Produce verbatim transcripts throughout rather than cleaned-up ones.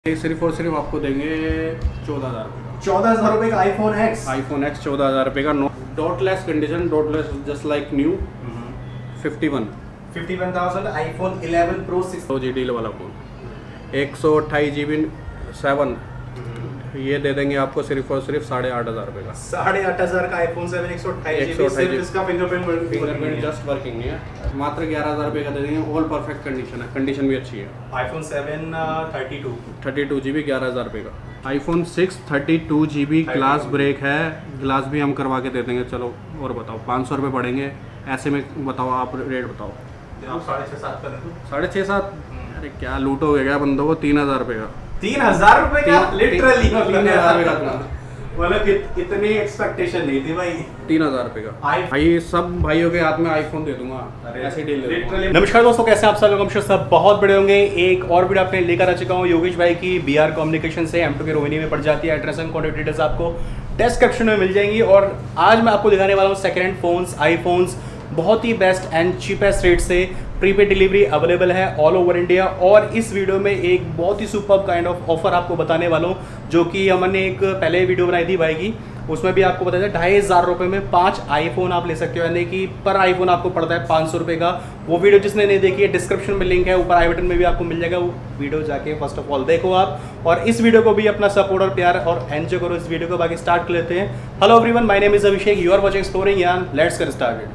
सिर्फ और सिर्फ आपको देंगे चौदह हज़ार रुपये का चौदह हज़ार रुपये का आईफोन एक्स आईफोन एक्स चौदह हज़ार रुपये का dotless condition, dotless just like new, fifty one fifty one thousand iPhone eleven pro six दो जी डी वाला फ़ोन, एक सौ अट्ठाईस जी बी सेवन, ये दे देंगे आपको सिर्फ और सिर्फ साढ़े आठ हज़ार रुपये का। साढ़े आठ हज़ार का आईफोन सेवन एक सौ अट्ठाईस जी बी, सिर्फ इसका फिंगरप्रिंट फिंगरप्रिंट जस्ट वर्किंग नहीं है। मात्र ग्यारह हज़ार रुपये का दे देंगे, ऑल परफेक्ट कंडीशन है, कंडीशन भी अच्छी है। IPhone seven thirty two thirty two G B ग्यारह हज़ार रुपये का। IPhone six thirty two G B glass break है, ग्लास भी हम करवा के दे देंगे। चलो और बताओ, पाँच सौ रुपये पड़ेंगे ऐसे में, बताओ आप रेट बताओ। साढ़े छः सात कर साढ़े छः सात अरे क्या लूटोगे क्या बंदों को, तीन हज़ार रुपये का। तीन हजार रुपए का लिटरली तीन हजार रुपये का, मतलब इतनी एक्सपेक्टेशन नहीं थी भाई। तीन हजार रुपये का भाई, सब भाइयों के हाथ में आईफोन दे दूंगा, ऐसे डील दे दूंगा। नमस्कार दोस्तों, कैसे आप सब लोग? सब बहुत बड़े होंगे। एक और वीडियो आपने लेकर आ चुका हूँ योगेश भाई की, बी आर कम्युनिकेशन से, एम टू के रोहिणी में पड़ जाती है। एड्रेस एंड कॉन्टैक्ट डिटेल्स आपको डिस्क्रिप्शन में मिल जाएंगी। और आज मैं आपको दिखाने वाला हूँ सेकेंड हैंड फोन्स, आईफोन्स, बहुत ही बेस्ट एंड चीपेस्ट रेट से। प्रीपेड डिलीवरी अवेलेबल है ऑल ओवर इंडिया। और इस वीडियो में एक बहुत ही सुपर्ब काइंड ऑफ ऑफर आपको बताने वाला हूँ, जो कि हमने एक पहले वीडियो बनाई थी भाई की, उसमें भी आपको बताया था ढाई हज़ार रुपये में पाँच आईफोन आप ले सकते हो, यानी कि पर आईफोन आपको पड़ता है पाँच सौ रुपये का। वो वीडियो जिसने नहीं देखी है, डिस्क्रिप्शन में लिंक है, ऊपर आई बटन में भी आपको मिल जाएगा, वो वीडियो जाके फर्स्ट ऑफ ऑल देखो आप। और इस वीडियो को भी अपना सपोर्ट और प्यार और एंजॉय करो इस वीडियो को। बाकी स्टार्ट कर लेते हैं। Hello everyone, my name is Abhishek, you are watching exploring yaan, let's get started.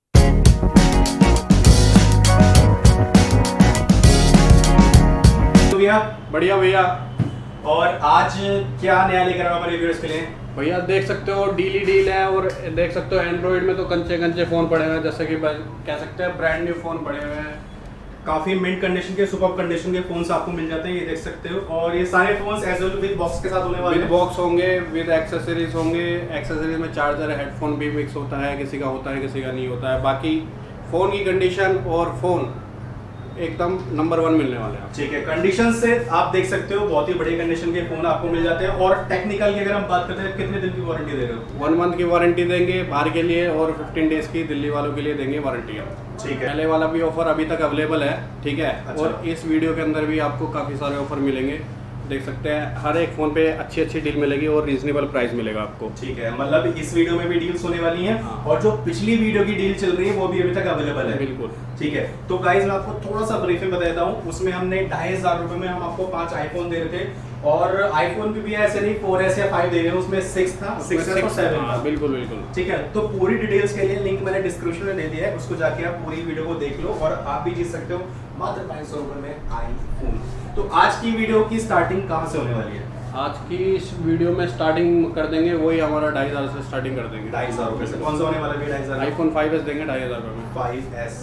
बढ़िया भैया। और आज क्या नया लेकर आए हमारे व्यूअर्स के लिए? भैया देख सकते हो डील ही डील है, और देख सकते हो एंड्रॉइड में तो कंचे कंचे फ़ोन पड़े हुए हैं, जैसे कि कह सकते हैं ब्रांड न्यू फ़ोन पड़े हुए हैं। काफ़ी मिंट कंडीशन के, सुपर कंडीशन के फ़ोन्स आपको मिल जाते हैं, ये देख सकते हो। और ये सारे phones as well with box के साथ होने वाले हैं। विद बॉक्स होंगे, विद एक्सेसरीज होंगे। एक्सेसरीज में चार्जर, हेडफोन भी मिक्स होता है, किसी का होता है किसी का नहीं होता है। बाकी फ़ोन की कंडीशन और फ़ोन एकदम नंबर वन मिलने वाले हैं। ठीक है, कंडीशन से आप देख सकते हो बहुत ही बढ़िया कंडीशन के फोन आपको मिल जाते हैं। और टेक्निकल की अगर हम बात करते हैं, कितने दिन की वारंटी दे रहे हो? वन मंथ की वारंटी देंगे बाहर के लिए, और फिफ्टीन डेज की दिल्ली वालों के लिए देंगे वारंटी। ठीक है, पहले वाला भी ऑफर अभी तक अवेलेबल है, ठीक है। अच्छा। और इस वीडियो के अंदर भी आपको काफ़ी सारे ऑफर मिलेंगे, देख सकते हैं। हर एक फ़ोन पे अच्छी अच्छी डील मिलेगी और रीजनेबल प्राइस मिलेगा आपको। ठीक है, मतलब इस वीडियो में भी डील्स होने वाली हैं। हाँ। और जो पिछली वीडियो की डील चल रही है वो भी अभी तक अवेलेबल है। बिल्कुल, ठीक है। तो गाइस मैं आपको थोड़ा सा ब्रीफ में बता देता हूँ। उसमें हमने ढाई हजार रुपए में हम आपको पांच आईफोन दे रहे थे, और आईफोन भी, भी ऐसे नहीं फोर एस या फाइव दे रहे हैं, उसमें सिक्स था, सिक्स और सेवन था। बिल्कुल बिल्कुल, ठीक है। तो पूरी डिटेल्स के लिए लिंक मैंने डिस्क्रिप्शन में दे दिया है, उसको जाके आप पूरी वीडियो को देख लो और आप भी जीत सकते हो मात्र पाँच सौ रुपए में आईफोन। तो आज की वीडियो की स्टार्टिंग कहाँ से होने वाली है? आज की इस वीडियो में स्टार्टिंग कर देंगे वही हमारा ढाई हज़ार से स्टार्टिंग कर देंगे। ढाई हज़ार रुपये से कौन सा होने वाला है? ढाई हज़ार आईफोन फाइव एस देंगे ढाई हज़ार रुपये में। फाइव एस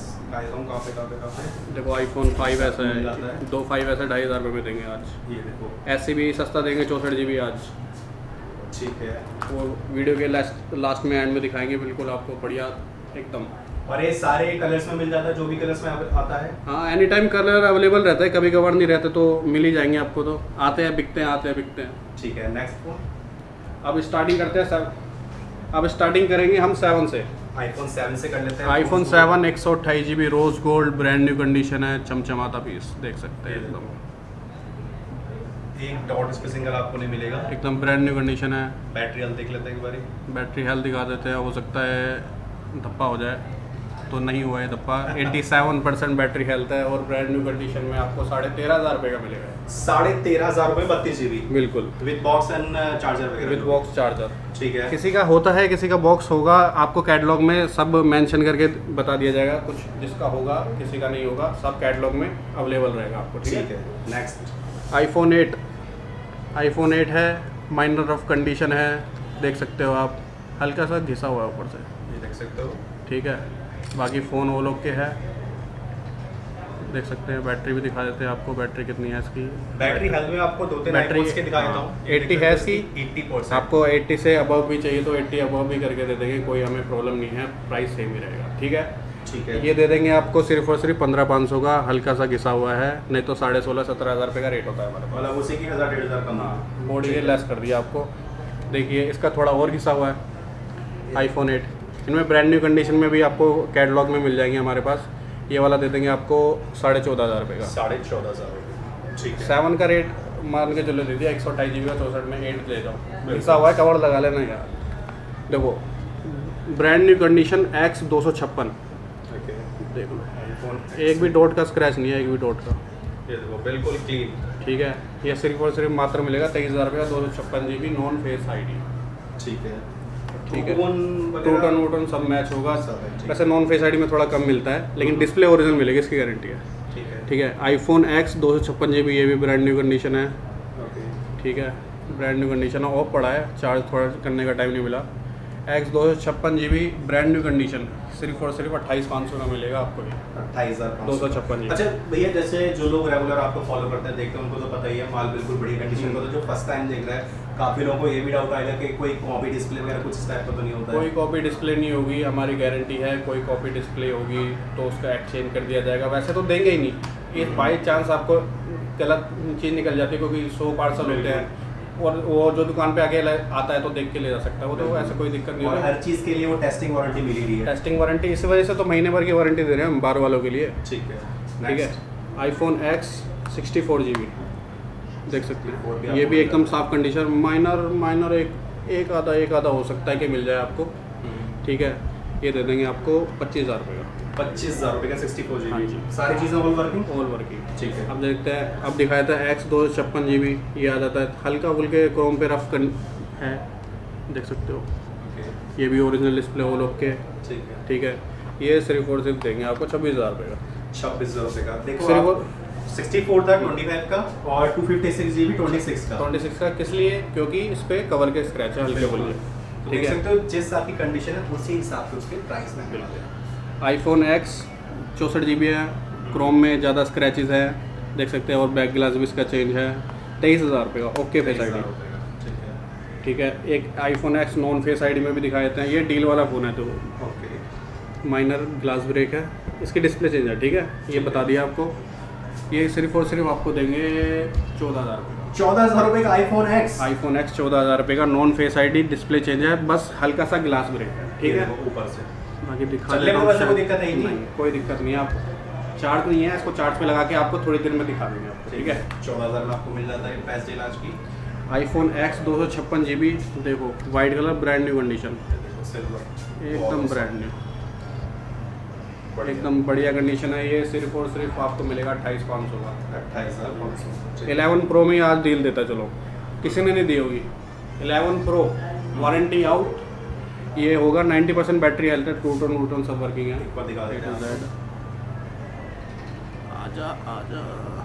देखो आईफोन फाइव एस है, दो फाइव एस है, ढाई हज़ार रुपये में देंगे आज। ये देखो, ऐसे भी सस्ता देंगे, चौंसठ जी बी आज। ठीक है, वो वीडियो के लास्ट लास्ट में एंड में दिखाएंगे बिल्कुल आपको बढ़िया एकदम। और ये सारे कलर्स में मिल जाता है, जो भी कलर्स में आता है। हाँ, एनी टाइम कलर अवेलेबल रहता है, कभी कभार नहीं रहते तो मिल ही जाएंगे आपको। तो आते हैं बिकते हैं, आते हैं बिकते हैं। ठीक है, नेक्स्ट फोन अब स्टार्टिंग करते हैं सब। अब स्टार्टिंग करेंगे हम सेवन से, आईफोन सेवन से कर लेते हैं। आईफोन सेवन एक सौ अट्ठाईस G B rose gold brand new condition है, चमचमाता पीस देख सकते हैं एकदम। एक डॉट इस पे सिंगल आपको नहीं मिलेगा, एकदम ब्रांड न्यू कंडीशन है। बैटरी हेल्थ देख लेते हैं एक बारी। बैटरी हेल्थ दिखा देते हैं, हो सकता है धप्पा हो जाए, तो नहीं हुआ है धप्पा। सत्तासी परसेंट बैटरी हेल्थ है, और ब्रांड न्यू कंडीशन में आपको साढ़े तेरह हज़ार रुपये का मिलेगा। साढ़े तेरह हज़ार रुपये बत्तीस जी बी बिल्कुल, विद बॉक्स एंड चार्जर वगैरह। विद बॉक्स चार्जर, ठीक है। किसी का होता है, किसी का बॉक्स होगा, आपको कैटलॉग में सब मेंशन करके बता दिया जाएगा। कुछ जिसका होगा, किसी का नहीं होगा, सब कैटलॉग में अवेलेबल रहेगा आपको। ठीक है, next iPhone eight. IPhone eight है, माइनर ऑफ कंडीशन है, देख सकते हो आप, हल्का सा घिसा हुआ है ऊपर से, ये देख सकते हो। ठीक है। बाकी फ़ोन वो लोग के है, देख सकते हैं। बैटरी भी दिखा देते हैं आपको, बैटरी कितनी है इसकी। बैटरी हेल्थ में आपको दो तीन बैटरी के दिखा देता हूँ। अस्सी है इसकी, अस्सी परसेंट। आपको अस्सी से अबव भी चाहिए तो अस्सी अबव भी करके दे देंगे, कोई हमें प्रॉब्लम नहीं है, प्राइस सेम ही रहेगा। ठीक है, ठीक है। ये दे देंगे आपको सिर्फ और सिर्फ पंद्रह पाँच सौ का, हल्का सा घिसा हुआ है, नहीं तो साढ़े सोलह सत्रह हज़ार रुपये का रेट होता है हमारे पास। मतलब उसी की हज़ार डेढ़ हज़ार कम। हाँ, बॉडी लेस कर दिया आपको। देखिए इसका थोड़ा और घिसा हुआ है आईफोन एट। इनमें ब्रांड न्यू कंडीशन में भी आपको कैटलॉग में मिल जाएंगे हमारे पास। ये वाला दे देंगे आपको साढ़े चौदह हज़ार रुपये का। साढ़े चौदह हज़ार रुपये, ठीक है। सेवन का रेट मान के चलो दे दिया एक सौ अट्ठाईस जी बी का चौंसठ में एट ले जाओ, ऐसा हुआ है कवर लगा लेना यार। देखो ब्रांड न्यू कंडीशन एक्स दो सौ छप्पन, देख लो एक भी डॉट का स्क्रैच नहीं है, एक भी डॉट का, ये देखो बिल्कुल क्लीन। ठीक है। ये सिर्फ और सिर्फ मात्र मिलेगा तेईस हज़ार रुपये का, दो सौ छप्पन G B non face I D. ठीक है, ठीक है। टोटन टोटन वोटन सब मैच होगा। वैसे नॉन फेस आई डी में थोड़ा कम मिलता है, लेकिन डिस्प्ले ओरिजिनल मिलेगी, इसकी गारंटी है। ठीक है, ठीक है। आईफोन एक्स दो सौ छप्पन जी बी, ये भी ब्रांड न्यू कंडीशन है। ओके, ठीक है, ब्रांड न्यू कंडीशन है, ऑफ पड़ा है, चार्ज थोड़ा करने का टाइम नहीं मिला। एक्स दो सौ छप्पन G B brand new condition, सिर्फ और सिर्फ अट्ठाईस पाँच सौ का मिलेगा आपको ये, अट्ठाईस हजार दो सौ छप्पन जी। अच्छा भैया, जैसे जो लोग रेगुलर आपको फॉलो करते हैं, देखते हैं, उनको तो पता ही है माल बिल्कुल बढ़िया कंडीशन का। तो जो फर्स्ट टाइम देख रहा है, काफ़ी लोगों को ये भी डाउट आएगा कि कोई कॉपी डिस्प्ले वगैरह कुछ इस टाइप का तो नहीं होता कोई है? कॉपी डिस्प्ले नहीं होगी, हमारी गारंटी है। कोई कॉपी डिस्प्ले होगी तो उसका एक्सचेंज कर दिया जाएगा, वैसे तो देंगे ही नहीं। ये बाई चांस आपको गलत चीज़ निकल जाती है, क्योंकि सौ पार्सल होते हैं और वो जो दुकान पे आके आता है तो देख के ले जा सकता है, वो तो ऐसे कोई दिक्कत नहीं और है। हर चीज़ के लिए वो टेस्टिंग वारंटी मिली रही है। टेस्टिंग वारंटी इस वजह से तो महीने भर की वारंटी दे रहे हैं हम बार वालों के लिए। ठीक है, ठीक है। IPhone X sixty four G B देख सकते और भी हैं, ये आपको भी एकदम साफ कंडीशन, माइनर माइनर एक एक आधा एक आधा हो सकता है कि मिल जाए आपको। ठीक है, ये दे देंगे आपको पच्चीस हज़ार रुपये का, पच्चीस हजार रुपये का सिक्सटी फोर जी हाँ बी जी। सारी चीज़ें ऑल वर्किंग। All working. ठीक है, अब देखते हैं, अब दिखाया था एक्स दो सौ छप्पन जी बी, ये आ जाता है हल्का फुल्के क्रोम पे रफ कर है, देख सकते हो। ओके, ये भी ओरिजिनल डिस्प्ले ऑल ओके। ठीक है, ठीक है, ये सिर्फ और सिर्फ देंगे आपको छब्बीस हज़ार रुपये का, छब्बीस हजार रुपये का। देखो सिर्फ आप सिक्सटी फोर था ट्वेंटी फाइव का, और two fifty six G B twenty six का। ट्वेंटी सिक्स का किस लिए? क्योंकि इस पे कवर के स्क्रैच है हल्के फुल्के। तो ठीक देख है। सकते हो जिस आपकी कंडीशन है उसी हिसाब से उसके प्राइस में मिलते हैं। आईफोन एक्स चौंसठ जी बी है, क्रोम में ज़्यादा स्क्रैचेस है, देख सकते हैं, और बैक ग्लास भी इसका चेंज है, तेईस हज़ार रुपये का, ओके फेस आई डी। ठीक है, ठीक है। एक iPhone X non face I D में भी दिखा देते हैं, ये डील वाला फ़ोन है तो ओके, माइनर ग्लास ब्रेक है, इसकी डिस्प्ले चेंज है। ठीक है, ये बता दिया आपको। ये सिर्फ और सिर्फ आपको देंगे चौदह हज़ार रुपये का, चौदह हजार रुपये का आईफोन एक्स। आईफोन एक्स चौदह हज़ार रुपये का, non face I D, display change है, बस हल्का सा ग्लास ब्रेक है। ठीक है, ऊपर से बाकी दिखा चलने देता में हूँ। वैसे कोई दिक्कत है ही नहीं? कोई दिक्कत नहीं है, आप चार्ज नहीं है, इसको चार्ज पे लगा के आपको थोड़ी देर में दिखा देंगे आपको। ठीक है, चौदह हजार में आपको मिल जाता है पैस इलाज की। आईफोन एक्स दो सौ छप्पन जी बी, देखो white colour, brand new condition, silver एकदम ब्रांड न्यू, एकदम बढ़िया कंडीशन है। ये सिर्फ और सिर्फ आपको मिलेगा अट्ठाईस पाँच सौ का। अट्ठाईस हजार पाँच सौ। इलेवन प्रो में आज डील देता, चलो किसी ने नहीं दी होगी। इलेवन प्रो वारंटी आउट, ये होगा नाइन्टी परसेंट बैटरी हेल्थ है, टू टोन वूटोन सब वर्किंग है। एक बार दिखा देते हैं Z। आजा आजा,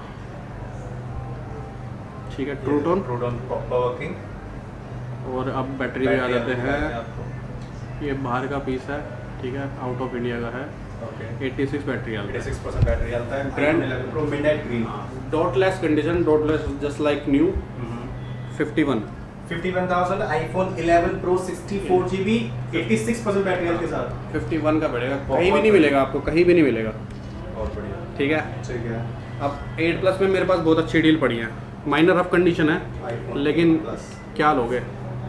ठीक है, ट्रू टोन, प्रोटोन प्रॉपर वर्किंग। और अब बैटरी भी आ जाते हैं। आपको ये बाहर का पीस है, ठीक है, आउट ऑफ इंडिया का है, ओके, छियासी बैटरी हेल्थ है। छियासी परसेंट बैटरी हेल्थ है। Brand- eleven pro midnight green. Dotless condition, dotless just like new, fifty one fifty one thousand iPhone eleven pro sixty four G B छियासी percent battery health के साथ। Fifty one का पड़ेगा, कहीं भी नहीं मिलेगा आपको, कहीं भी नहीं मिलेगा। बहुत बढ़िया, ठीक है। ठीक है। अब एट प्लस में मेरे पास बहुत अच्छी डील पड़ी है, माइनर रफ कंडीशन है, iPhone लेकिन Plus। क्या लोगे।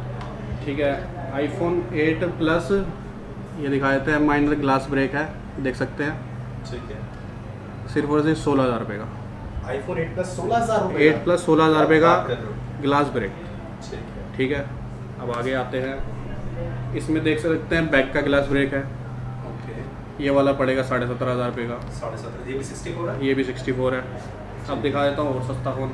ठीक है, आईफोन एट प्लस, ये दिखा देते हैं, माइनर ग्लास ब्रेक है, देख सकते हैं, ठीक है। सिर्फ और सिर्फ सोलह हज़ार रुपये का। आईफोन एट प्लस सोलह हजार रुपये एट प्लस सोलह हज़ार रुपये का बात कर रहे हो। Glass break. ठीक है, ठीक है, अब आगे आते हैं, इसमें देख सकते हैं बैक का ग्लास ब्रेक है, ओके। ये वाला पड़ेगा साढ़े सत्रह हज़ार रुपये का, साढ़े सत्रह, ये भी सिक्सटी फोर है। ये भी सिक्सटी फोर है। अब दिखा देता हूँ और सस्ता फ़ोन,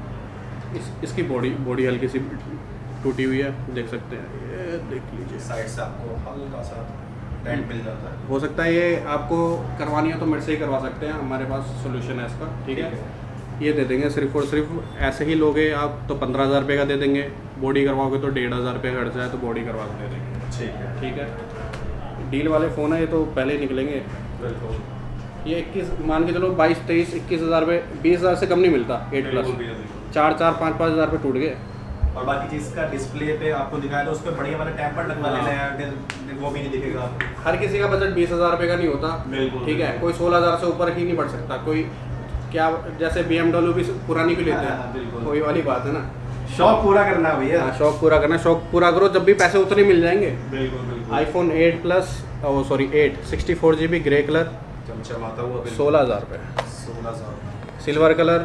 इस इसकी बॉडी बॉडी हल्की सी टूटी हुई है, देख सकते हैं, ये देख लीजिए, साइड से आपको हल्का सा डेंट मिल जाता है। हो सकता है ये आपको करवानी है तो मेरे से ही करवा सकते हैं, हमारे पास सोल्यूशन है इसका। ठीक है, ये दे देंगे सिर्फ और सिर्फ, ऐसे ही लोगे आप तो पंद्रह हज़ार रुपये का दे देंगे, बॉडी करवाओगे तो डेढ़ हज़ार रुपये खर्च है, तो बॉडी करवा के दे देंगे। ठीक है, ठीक है, डील वाले फ़ोन है ये तो पहले ही निकलेंगे। बिल्कुल। ये इक्कीस मान के चलो, बाईस तेईस इक्कीस हज़ार रुपये, बीस हज़ार से कम नहीं मिलता एट प्लस, बिल्कुल, बिल्कुल। चार चार पाँच पाँच हज़ार रुपये टूट गए। और बाकी चीज़ का डिस्प्ले पे आपको दिखाया था, उस पर बढ़िया वाला टेम्पर लगवा हाँ। लेना है, फिर वो भी नहीं दिखेगा आपको। हर किसी का बजट बीस हज़ार रुपये का नहीं होता। बिल्कुल, ठीक है, बिल्कुल। कोई सोलह हज़ार से ऊपर ही नहीं बढ़ सकता। कोई क्या, जैसे बी एम डब्ल्यू भी पुरानी भी लेते हाँ, हाँ, हैं, बिल्कुल। वही वाली बात है ना। शौक पूरा करना है भैया। हाँ, शौक पूरा करना, शौक पूरा करो, जब भी पैसे उतने मिल जाएंगे। बिल्कुल, बिल्कुल। IPhone eight plus, oh sorry eight sixty four G B grey colour, चमचमाता हुआ बिल्कुल। सोलह हज़ार रुपये। सोलह हजार। सिल्वर कलर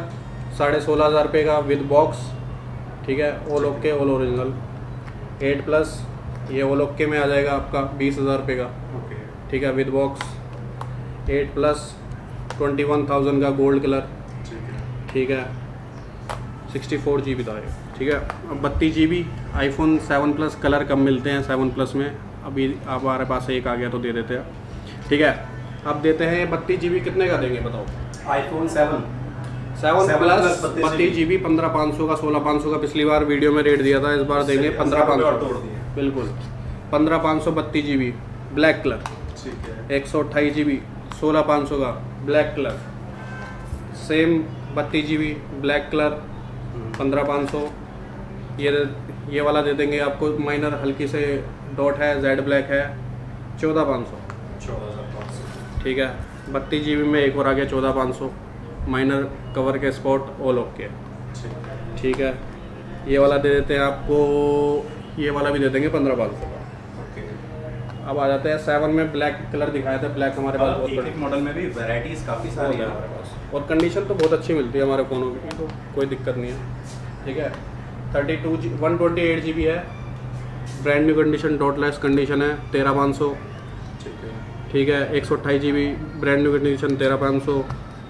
साढ़े सोलह हज़ार रुपये का विद बॉक्स, ठीक है, all okay all original. Eight plus ये ऑल ओके में आ जाएगा आपका बीस हज़ार रुपये का, ओके ठीक है, with box. Eight plus twenty one thousand का गोल्ड कलर, ठीक है ठीक है, सिक्सटी फोर जी बी था ये, ठीक है। अब बत्तीस G B iPhone seven plus colour कम मिलते हैं सेवन प्लस में, अभी आप हमारे पास एक आ गया तो दे देते हैं, ठीक है। अब देते हैं बत्तीस जी बी कितने का देंगे बताओ? आईफोन सेवन सेवन प्लस बत्तीस बत्तीस जी बी पंद्रह पाँच सौ का, सोलह पाँच सौ का पिछली बार वीडियो में रेट दिया था, इस बार देंगे पंद्रह पाँच सौ, बिल्कुल पंद्रह पाँच सौ बत्तीस जी बी ब्लैक कलर, ठीक है। एक सौ अट्ठाईस जी बी सोलह पाँच सौ का ब्लैक कलर, सेम बत्तीस जी बी ब्लैक कलर पंद्रह पाँच सौ। ये ये वाला दे देंगे आपको, माइनर हल्की से डॉट है, जेड ब्लैक है, चौदह पाँच सौ, चौदह हज़ार पाँच सौ, ठीक है। बत्तीस जी बी में एक और आ गया चौदह पाँच सौ, माइनर कवर के स्पॉट ऑल ओके, ठीक है। ठीक है। ये वाला दे देते हैं आपको, ये वाला भी दे देंगे पंद्रह पाँच सौ का। ओके, अब आ जाते हैं सेवन में, ब्लैक कलर दिखाए थे, ब्लैक हमारे पास बहुत एक बड़े एक मॉडल में भी वैरायटीज काफ़ी सारी है है हमारे पास, और कंडीशन तो बहुत अच्छी मिलती है हमारे फ़ोनों की, तो कोई दिक्कत नहीं है, ठीक है। Thirty two G one twenty eight G B है, brand new condition, dotless condition है, तेरह पाँच सौ, ठीक है। ठीक है। एक सौ अट्ठाईस G B brand new condition, तेरह पाँच सौ।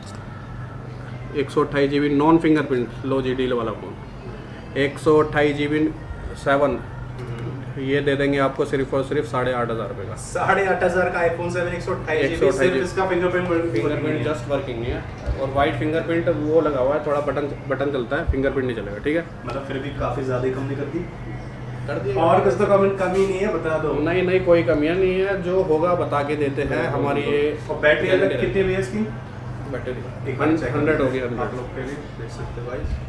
एक सौ अट्ठाईस जी बी नॉन फिंगरप्रिंट लो जी डी वाला फ़ोन, एक सौ अट्ठाईस जी बी सेवन, ये दे देंगे आपको सिर्फ और सिर्फ साढ़े आठ हज़ार रुपये का। साढ़े आठ हज़ार का आईफोन सेवन एक सौ अट्ठाईस एक सौ जीबी, सिर्फ अट्ठाईस इसका फिंगरप्रिंट फिंगरप्रिंट जस्ट वर्किंग नहीं है, और वाइट फिंगरप्रिंट वो लगा हुआ है, थोड़ा बटन बटन चलता है, फिंगरप्रिंट नहीं चलेगा, ठीक है। मतलब फिर भी काफ़ी ज़्यादा ही कम नहीं करती, कर दिया और कुछ तो कमेंट कमी नहीं है, बता दो। नहीं नहीं, कोई कमियां नहीं है, जो होगा बता के देते हैं। हमारी ये और बैटरी अलग कितनी है इसकी? बैटरी एक बार चेक हंड्रेड हो गई, आप हंड्रेड लोग के लिए देख सकते हो भाई,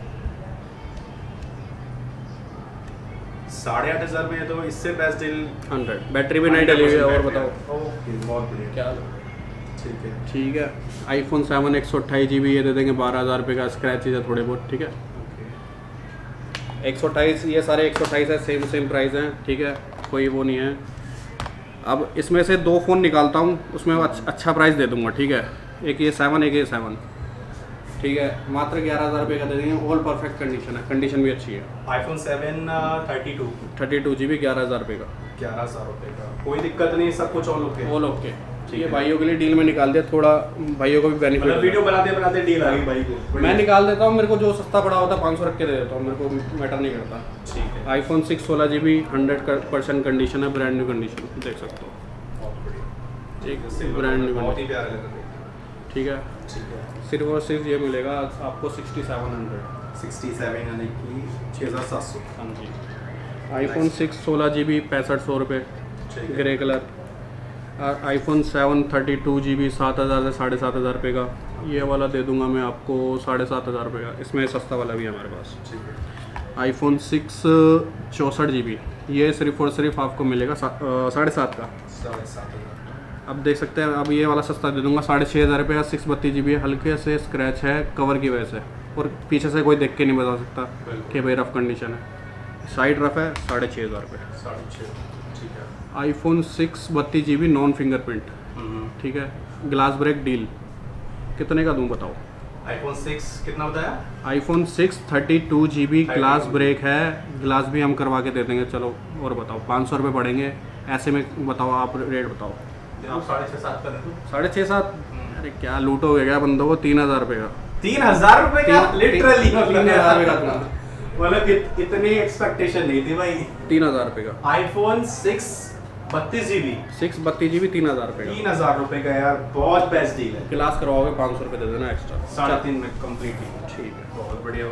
साढ़े आठ हज़ार में है, तो इससे बेस्ट डील हंड्रेड। बैटरी भी नहीं डली हुई है, और बताओ ओके, बहुत बढ़िया, क्या? ठीक है। ठीक है। आईफोन सेवन एक सौ अट्ठाईस जी बी ये दे देंगे बारह हज़ार रुपये का, स्क्रैचेज है थोड़े बहुत, ठीक है। एक सौ अट्ठाईस, ये सारे एक सौ अट्ठाईस है, सेम सेम प्राइस हैं, ठीक है, कोई वो नहीं है। अब इसमें से दो फ़ोन निकालता हूँ, उसमें अच्छा, अच्छा प्राइस दे दूँगा, ठीक है। एक ये सेवन, एक ये सेवन, ठीक है, मात्र ग्यारह हज़ार रुपये का दे देंगे, ऑल परफेक्ट कंडीशन है, कंडीशन भी अच्छी है। IPhone seven thirty two thirty two G B ग्यारह हज़ार रुपये का, ग्यारह हज़ार रुपये का, कोई दिक्कत नहीं, सब कुछ ऑल ओके। ऑल ओके, ठीक है। भाइयों के लिए डील में निकाल दिया, थोड़ा भाइयों को भी बेनिफिट। मतलब वीडियो बनाते बनाते डील आ गई भाई को, मैं निकाल देता हूँ, मेरे को जो सस्ता पड़ा होता है पाँच सौ रख के दे देता हूँ, मेरे को मैटर नहीं करता। ठीक है। आईफोन सिक्स सोलह G B hundred percent condition है, ब्रांड न्यू कंडीशन, देख सकते हो, बहुत बढ़िया, ठीक है, सिल्वर ब्रांड न्यू बहुत ही कंडीशन, प्यारा लग रहा है, ठीक है। ठीक है। सिर्फ और सिर्फ ये मिलेगा आपको sixty seven hundred, sixty seven यानी कि छः हज़ार सात सौ, हाँ जी। आईफोन सिक्स सोलह जी बी पैंसठ सौ रुपये, ठीक है। Grey colour. IPhone seven thirty two G B सात हज़ार से साढ़े सात हज़ार रुपये का, ये वाला दे दूंगा मैं आपको साढ़े सात हज़ार रुपये का, इसमें सस्ता वाला भी है हमारे पास। ठीक है। आईफोन सिक्स चौंसठ जी बी, ये सिर्फ और सिर्फ आपको मिलेगा सा, अ, साढ़े सात का। साढ़े सात हज़ार, अब देख सकते हैं, अब ये वाला सस्ता दे दूंगा साढ़े छः हज़ार रुपये का, सिक्स बत्तीस जी बी है, हल्के से स्क्रैच है कवर की वजह से, और पीछे से कोई देख के नहीं बता सकता कि भाई रफ कंडीशन है, साइड रफ है, साढ़े छः हज़ार रुपये। साढ़े छः, ठीक है। आईफोन सिक्स बत्तीस जी बी नॉन फिंगरप्रिंट, ठीक है, ग्लास ब्रेक डील, कितने का दूँ बताओ? आईफोन सिक्स कितना बताया? IPhone six thirty two G B glass break है, ग्लास भी हम करवा के दे देंगे, चलो और बताओ पाँच सौ रुपये पड़ेंगे, ऐसे में बताओ, आप रेट बताओ। आप साढ़े छः सात का दे दो। साढ़े छः सात, अरे क्या लूट हो गया बंदों को, तीन हज़ार रुपये का, तीन हज़ार रुपये का, लिटरली तीन हज़ार रुपये का दूंगा, मतलब इत, इतनी एक्सपेक्टेशन नहीं थी भाई। तीन हज़ार रुपये का आईफोन सिक्स बत्तीस जी बी सिक्स बत्तीस जी बी तीन हज़ार रुपये का, तीन हज़ार रुपये का यार, बहुत बेस्ट डील है। क्लास करवाओगे पाँच सौ रुपये दे देना एक्स्ट्रा, साढ़े तीन में कम्प्लीटली, ठीक है। बहुत बढ़िया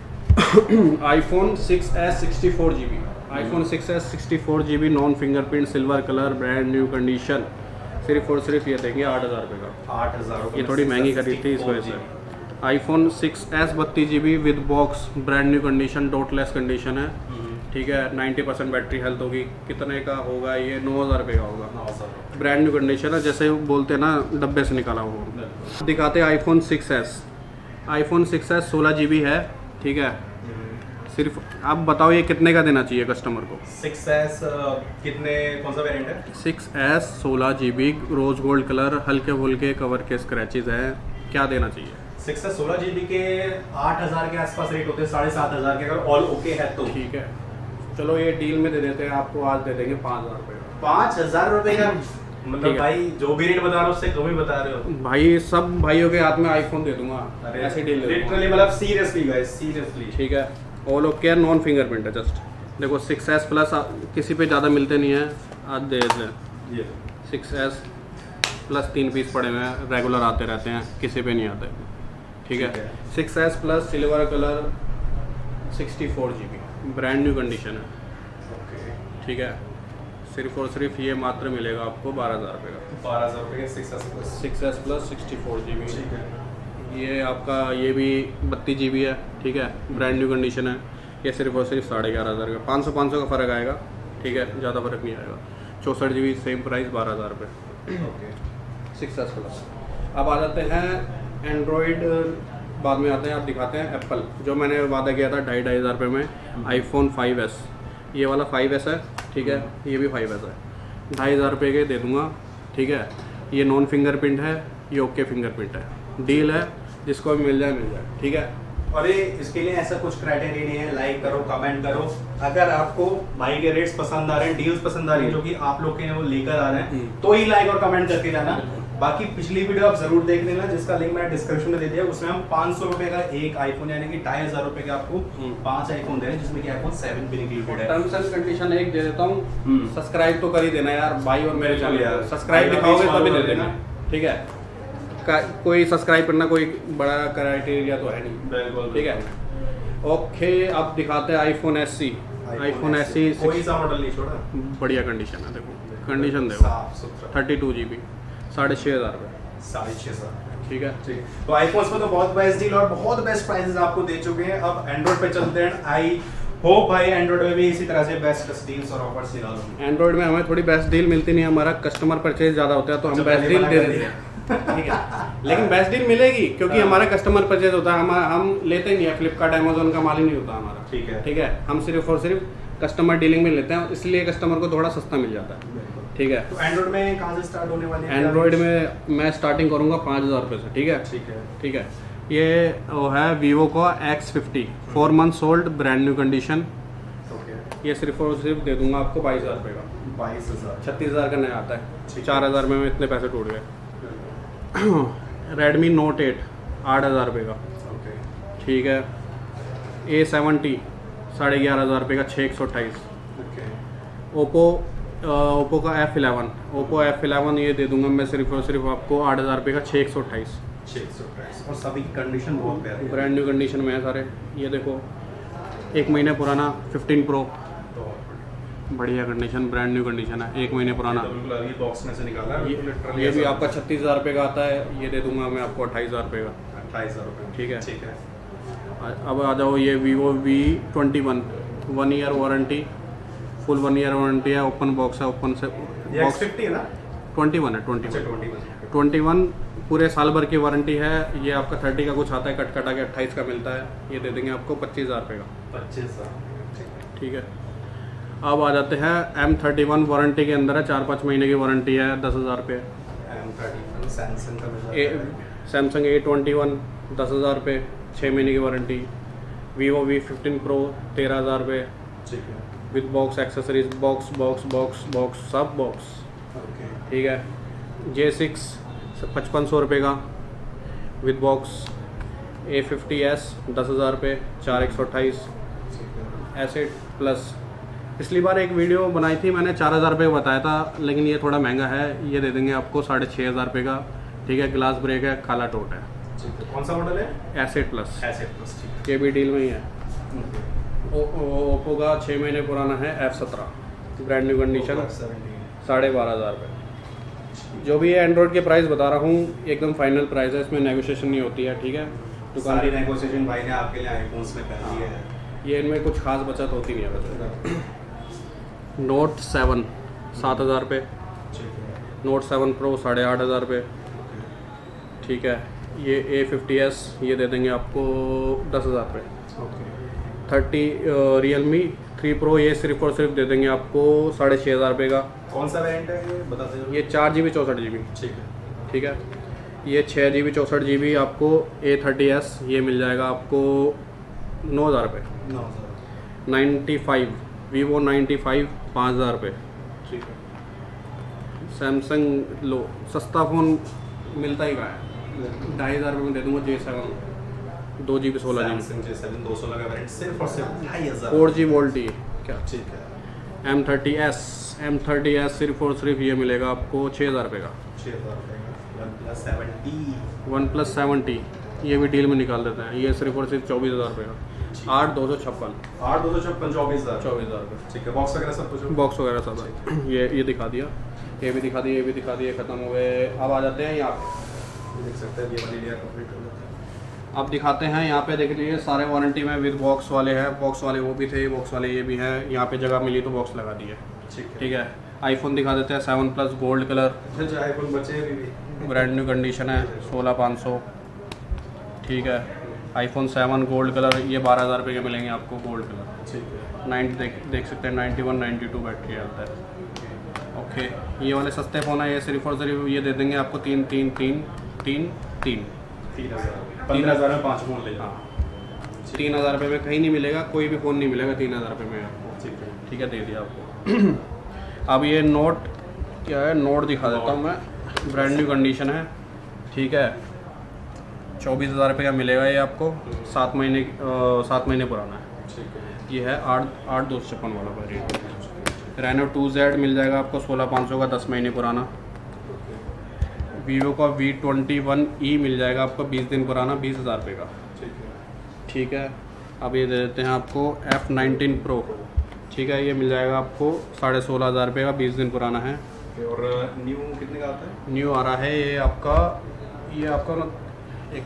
भाई। IPhone six S sixty four G B iPhone six S sixty four G B non fingerprint silver colour brand new condition, सिर्फ और सिर्फ ये देंगे आठ हज़ार रुपये का, आठ हज़ार ये थोड़ी महंगी खरीद थी इस वजह से। आईफोन सिक्स एस बत्तीस G B with box brand new condition, dotless condition है, ठीक है, नाइन्टी परसेंट बैटरी हेल्थ होगी, कितने का होगा ये? नौ हज़ार रुपये का होगा, ब्रांड न्यू कंडीशन है, जैसे बोलते हैं ना डब्बे से निकाला हुआ। दिखाते हैं iPhone six S iPhone six S सोलह जी बी है, ठीक है, सिर्फ आप बताओ ये कितने का देना चाहिए कस्टमर को? सिक्स एस कितने, कौन सा वेरिएंट है? सिक्स एस सोलह G B rose gold colour, हल्के फुल्के कवर के स्क्रैचेज हैं, क्या देना चाहिए? सिक्स से सोलह जीबी के आठ हजार के आसपास रेट होते हैं, साढ़े सात हजार के अगर ऑल ओके है तो। ठीक है, चलो ये डील में दे देते हैं आपको, आज दे देंगे पाँच हज़ार रुपये का। पाँच हजार रुपये का मतलब भाई जो भी रेट बता रहे हो उससे कम ही बता रहे हो भाई। सब भाइयों के हाथ में आईफोन दे दूंगा, ऐसी डील दे दूंगा लिटरली, मतलब सीरियसली गाइस, सीरियसली। ठीक है, ऑल ओके, नॉन फिंगरप्रिंट है जस्ट। देखो सिक्स एस प्लस किसी पे ज़्यादा मिलते नहीं है, आज दे देते हैं। ये सिक्स एस प्लस तीन पीस पड़े हुए हैं, रेगुलर आते रहते हैं, किसी पे नहीं आते। ठीक है, six S plus silver colour sixty four G B brand new condition है। ओके, ठीक है, सिर्फ और सिर्फ ये मात्र मिलेगा आपको बारह हज़ार रुपये का। बारह हजार रुपये का six S plus six S plus sixty four G B. ठीक है, ये आपका ये भी बत्तीस जी बी है। ठीक है, ब्रांड न्यू कंडीशन है। ये सिर्फ और सिर्फ साढ़े ग्यारह हज़ार का, पाँच सौ पाँच सौ का फ़र्क आएगा। ठीक है, ज़्यादा फर्क नहीं आएगा। चौंसठ जी बी सेम प्राइस, बारह हज़ार रुपये। Okay, six S plus. अब आ जाते हैं एंड्रॉयड, बाद में आते हैं। आप दिखाते हैं एप्पल, जो मैंने वादा किया था ढाई ढाई हज़ार रुपये में, आईफोन फाइव एस। ये वाला फाइव एस है। ठीक है, ये भी फाइव एस है, ढाई हज़ार रुपये के दे दूँगा। ठीक है, ये नॉन फिंगरप्रिंट है, ये ओके फिंगरप्रिंट है। डील है, जिसको भी मिल जाए मिल जाए। ठीक है, और ये इसके लिए ऐसा कुछ क्राइटेरिया नहीं है, लाइक करो, कमेंट करो। अगर आपको भाई के रेट्स पसंद आ रहे हैं, डील्स पसंद आ रही है जो कि आप लोग के वो लेकर आ रहे हैं, तो ही लाइक और कमेंट करके जाना। बाकी पिछली वीडियो आप जरूर देख लेना, जिसका लिंक मैंने डिस्क्रिप्शन में दे दिया। उसमें हम पाँच सौ रुपए का एक आईफोन यानी कि ढाई हजार रुपए का आपको पांच आईफोन दे रहे हैं, जिसमें कि आईफोन सेवन भी इंक्लूडेड है। टर्म्स एंड कंडीशन एक दे देता हम्म। हूँ, सब्सक्राइब तो कर ही देना यार भाई, और मेरे बिल्कुल यार, चैनल सब्सक्राइब भाई दिखाओगे अभी तभी दे follow देना। ठीक है, का, कोई सब्सक्राइब करना कोई बड़ा क्राइटेरिया तो है नहीं। बिल्कुल, ठीक है, ओके। अब दिखाते हैं iPhone S C. IPhone S C कोई सा मॉडल नहीं छोड़ा, बढ़िया कंडीशन है। देखो कंडीशन देखो, साफ सुथरा, थर्टी टू जी बी, साढ़े छः हज़ार रुपये। साढ़े छः सौ। ठीक है, ठीक, तो आईफोन्स में तो बहुत बेस्ट डील और बहुत बेस्ट प्राइसेस आपको दे चुके हैं। अब एंड्रॉइड पे चलते हैं। आई होप भाई एंड्रॉइड में भी इसी तरह से बेस्ट डील्स और ऑफर्स निकाल दो। एंड्रॉइड में हमें थोड़ी बेस्ट डील मिलती नहीं है, हमारा कस्टमर परचेज ज़्यादा होता है तो हम बेस्ट डील दे देते हैं। ठीक है, लेकिन बेस्ट डील मिलेगी क्योंकि हमारा कस्टमर परचेज होता है। हम हम लेते नहीं है, फ्लिपकार्ट अमेजोन का माल ही नहीं होता हमारा। ठीक है, ठीक है, हम सिर्फ और सिर्फ कस्टमर डीलिंग में लेते हैं, इसलिए कस्टमर को थोड़ा सस्ता मिल जाता है। ठीक है, तो एंड्रॉइड में कहाँ से स्टार्ट होने वाली है? एंड्रॉइड में मैं स्टार्टिंग करूँगा पाँच हज़ार रुपये से। ठीक है, ठीक है, ठीक है, ये वो है वीवो का X fifty, four months old, brand new condition. Okay, ये सिर्फ और सिर्फ दे दूंगा आपको बाईस हज़ार रुपये का। बाईस हजार छत्तीस हज़ार का नया आता है, ठीक है। चार हज़ार में इतने पैसे टूट गए। रेडमी नोट एट, आठ हज़ार रुपये का। ओके, ठीक है, ए सेवेंटी, साढ़े ग्यारह हज़ार रुपये का, छः एक सौ अट्ठाईस। ओके, ओप्पो ओप्पो का F eleven, Oppo F eleven ये दे दूंगा मैं सिर्फ और सिर्फ आपको आठ हज़ार रुपये का, छः एक सौ अट्ठाईस। छः सौ प्राइस और सभी की कंडीशन बहुत प्यारी है। ब्रांड न्यू कंडीशन में है सारे। ये देखो एक महीने पुराना फिफ्टीन प्रो, बढ़िया कंडीशन, ब्रांड न्यू कंडीशन है, एक महीने पुराना। तो बिल्कुल अभी बॉक्स में से निकाला है। ये, Literally ये भी ऐसा- आपका छत्तीस हज़ार रुपये का आता है, ये दे दूंगा मैं आपको अट्ठाईस हज़ार रुपये का। अट्ठाईस हजार रुपये। ठीक है। ठीक है, आ- अब आ जाओ ये Vivo V twenty one, one year warranty, full one year warranty है, ओपन बॉक्स है, ओपन से ये बॉक्स एक्स फिफ्टी है ना? ट्वेंटी वन है, ट्वेंटी अच्छा, one twenty one. Twenty one पूरे साल भर की वारंटी है। ये आपका थर्टी का कुछ आता है, कट कटा के अट्ठाईस का मिलता है, ये दे देंगे आपको पच्चीस हज़ार रुपये का। पच्चीस हजार। ठीक है, अब आ जाते हैं एम थर्टी वन, वारंटी के अंदर है, चार पाँच महीने की वारंटी है, दस हज़ार रुपये। एम थर्टी सैमसंग का मिल ए जाता है। सैमसंग ए ट्वेंटी वन, दस हज़ार रुपये, छः महीने की warranty. Vivo V fifteen Pro, तेरह हज़ार रुपये ठीक है, with box accessories, box box box box सब बॉक्स। ओके, ठीक है, जे सिक्स पचपन सौ रुपये का with box. A fifty S, दस हज़ार रुपये, चार एक सौ अट्ठाईस। ठीक है, एसेट प्लस, पिछली बार एक वीडियो बनाई थी मैंने, चार हज़ार रुपये बताया था, लेकिन ये थोड़ा महंगा है, ये दे देंगे आपको साढ़े छः हज़ार रुपये का। ठीक है, ग्लास ब्रेक है, काला टोट है। ठीक है। कौन सा मॉडल है? S eight plus, S eight plus. ठीक ये भी डील में ही है। है, ओके। ओप्पो का छः महीने पुराना है, एफ सत्रह, ब्रांड न्यू कंडीशन, साढ़े बारह हज़ार रुपये। जो भी है एंड्रॉयड के प्राइस बता रहा हूँ, एकदम फाइनल प्राइस है, इसमें नेगोशिएशन नहीं होती है। ठीक है, दुकान सारी नेगोशिएशन भाई ने आपके लिए आईफोन्स में कर दी है। ये इनमें कुछ खास बचत होती नहीं है वैसे। नोट सेवन, सात हज़ार रुपये। ठीक है, नोट सेवन प्रो, साढ़े आठ हज़ार रुपये। ठीक है, ये ए फिफ्टी एस, ये दे देंगे आपको दस हज़ार रुपये। Okay, thirty Realme three Pro, ये सिर्फ और सिर्फ दे देंगे आपको साढ़े छः हज़ार रुपये का। कौन सा वेरिएंट है ये बता दो। ये चार जी बी चौंसठ जी बी। ठीक है, ठीक है, ये छः जी बी चौंसठ जी बी आपको ए थर्टी एस ये मिल जाएगा आपको नौ हज़ार रुपये। नौ हज़ार ninety five Vivo ninety five पाँच हज़ार रुपये। ठीक है। सैमसंग लो सस्ता फ़ोन मिलता ही कहाँ है, ढाई हज़ार रुपये में दे दूँगा जे सेवन दो जी बी सोलह जी सैमसंग जे सेवन दो सौ लगा वेरिएंट सिर्फ और सिर्फ ढाई हज़ार फोर जी वोल्टी क्या। ठीक है। M thirty S M thirty S सिर्फ और सिर्फ ये मिलेगा आपको छः हज़ार रुपये का। छः हज़ार रुपये का one plus seventy one plus seventy ये भी डील में निकाल देते हैं, ये सिर्फ और सिर्फ चौबीस हज़ार रुपये का। आठ दो सौ छप्पन आठ दो सौ छप्पन चौबीस हज़ार चौबीस हज़ार रुपये। ठीक है। बॉक्स वगैरह सब कुछ बॉक्स वगैरह सब ये ये दिखा दिया, ये भी दिखा दिया, ये भी दिखा दिया, ख़त्म हो गए। अब आ जाते हैं यहाँ पे, देख सकते हैं ये वाली लेयर कंप्लीट हो जाता है। अब दिखाते हैं यहाँ पे देख लीजिए सारे वारंटी में विद बॉक्स वाले हैं, बॉक्स वाले वो भी थे, बॉक्स वाले ये भी हैं। यहाँ पे जगह मिली तो बॉक्स लगा दिए। ठीक है। ठीक है। आईफोन दिखा देते हैं सेवन प्लस गोल्ड कलर, जो आईफोन बचे अभी भी ब्रांड न्यू कंडीशन है, सोलह पाँच सौ। ठीक है। आईफोन सेवन गोल्ड कलर ये बारह हज़ार रुपये के मिलेंगे आपको गोल्ड कलर। ठीक है। नाइन्टी देख देख सकते हैं ninety one ninety two battery आता है। ओके। ये वाले सस्ते फ़ोन है, ये सिर्फ और सिर्फ ये दे देंगे आपको तीन तीन तीन तीन तीन तीन हज़ार पंद्रह हज़ार में पाँच फ़ोन ले जाओ। हाँ तीन हज़ार रुपये में कहीं नहीं मिलेगा, कोई भी फ़ोन नहीं मिलेगा तीन हज़ार रुपये में आपको। ठीक है। ठीक है, दे दिया आपको। अब ये नोट क्या है, नोट दिखा देता हूँ मैं, ब्रांड न्यू कंडीशन है। ठीक है। चौबीस हज़ार रुपये का मिलेगा ये आपको, सात महीने सात महीने पुराना है। ठीक है। ये है आठ आठ दो सौ छप्पन वाला वेरिएंट। रेनो टू जेड मिल जाएगा आपको सोलह पाँच सौ का, दस महीने पुराना। वीवो का वी ट्वेंटी वन ई मिल जाएगा आपको बीस दिन पुराना, बीस हज़ार रुपये का। ठीक है। ठीक है। अब ये दे देते हैं आपको एफ़ नाइनटीन प्रो। ठीक है। ये मिल जाएगा आपको साढ़े सोलह हज़ार रुपये का, बीस दिन पुराना है। और न्यू कितने का आता है? न्यू आ रहा है ये आपका, ये आपका ना एक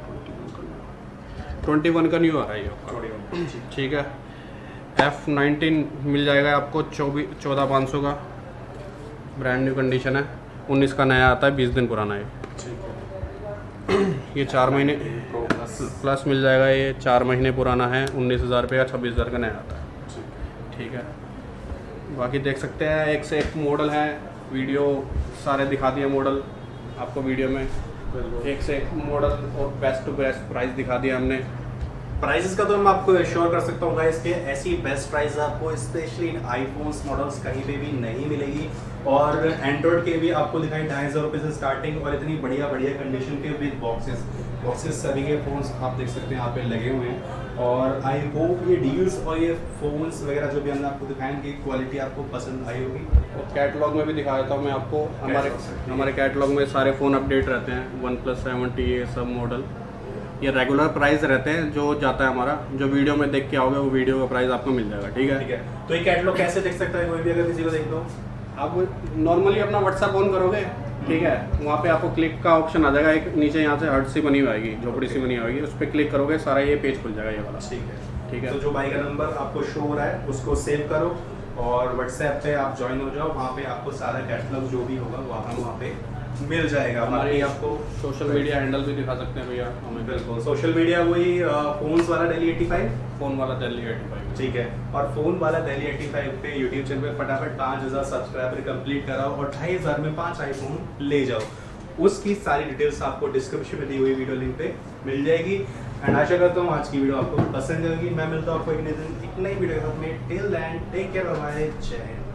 ट्वेंटी वन का न्यू आ रहा है ये आपका। ठीक है। एफ़ नाइनटीन मिल जाएगा आपको चौबीस चौदह पाँच सौ का, ब्रांड न्यू कंडीशन है। उन्नीस का नया आता है, बीस दिन पुराना है। ठीक है। ये चार महीने प्रो प्लस प्लस मिल जाएगा, ये चार महीने पुराना है, उन्नीस हज़ार रुपये का, छब्बीस हज़ार का नया आता है। ठीक है। बाकी देख सकते हैं एक से एक मॉडल है, वीडियो सारे दिखा दिए मॉडल आपको वीडियो में, एक से एक मॉडल और बेस्ट टू बेस्ट प्राइस दिखा दिया हमने। प्राइसेस का तो मैं आपको एश्योर कर सकता हूँ गाइस कि ऐसी बेस्ट प्राइस आपको स्पेशली इन आईफोन्स मॉडल्स कहीं पे भी नहीं मिलेगी। और एंड्रॉयड के भी आपको दिखाई ढाई हज़ार रुपये से स्टार्टिंग, और इतनी बढ़िया बढ़िया कंडीशन के विद बॉक्सेस बॉक्सेस सभी के फ़ोन्स आप देख सकते हैं यहाँ पे लगे हुए हैं। और आई होप ये डील्स और ये फ़ोन्स वगैरह जो भी हमने आपको दिखाएंगे क्वालिटी आपको पसंद आई होगी। और कैटलॉग में भी दिखा देता हूँ मैं आपको, हमारे हमारे कैटलॉग में सारे फ़ोन अपडेट रहते हैं, वन प्लस सेवेंटी ये सब मॉडल, ये रेगुलर प्राइस रहते हैं जो जाता है हमारा, जो वीडियो में देख के आओगे वो वीडियो का प्राइस आपको मिल जाएगा। ठीक है। ठीक है। तो ये कैटलॉग कैसे देख सकता है कोई भी अगर किसी को देख दो? आप नॉर्मली अपना व्हाट्सएप ऑन करोगे, ठीक है, वहाँ पे आपको क्लिक का ऑप्शन आ जाएगा, एक नीचे यहाँ से हर्ट सी बनी हुई आएगी, झोपड़ी सी बनी आएगी, उस पर क्लिक करोगे सारा ये पेज खुल जाएगा ये वाला। ठीक है। ठीक है। तो जो भाई का नंबर आपको शो हो रहा है उसको सेव करो और व्हाट्सएप पे आप ज्वाइन हो जाओ, वहाँ पे आपको सारा कैटलॉग जो भी होगा वो आपको वहाँ पे मिल जाएगा। हमारे आपको सोशल मीडिया हैंडल भी दिखा सकते हैं भैया हमें। बिल्कुल। सोशल मीडिया वही फोन्स वाला दिल्ली एटी फाइव, फ़ोन वाला दिल्ली एटी फाइव। ठीक है। और फोन वाला दिल्ली एटी फाइव पे यूट्यूब चैनल पे फटाफट पाँच हज़ार सब्सक्राइबर कंप्लीट कराओ और ढाई हज़ार में पाँच आईफोन ले जाओ। उसकी सारी डिटेल्स आपको डिस्क्रिप्शन में दी हुई वीडियो लिंक पे मिल जाएगी। एंड आशा करता हूँ आज की वीडियो आपको पसंद आएगी। मैं मिलता हूँ आपको एक नई एक नई वीडियो के साथ में। Till then take care, bye bye, जय हिंद।